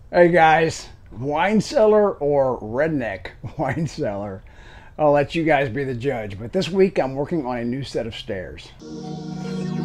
Hey guys, wine cellar or redneck wine cellar? I'll let you guys be the judge, but this week I'm working on a new set of stairs.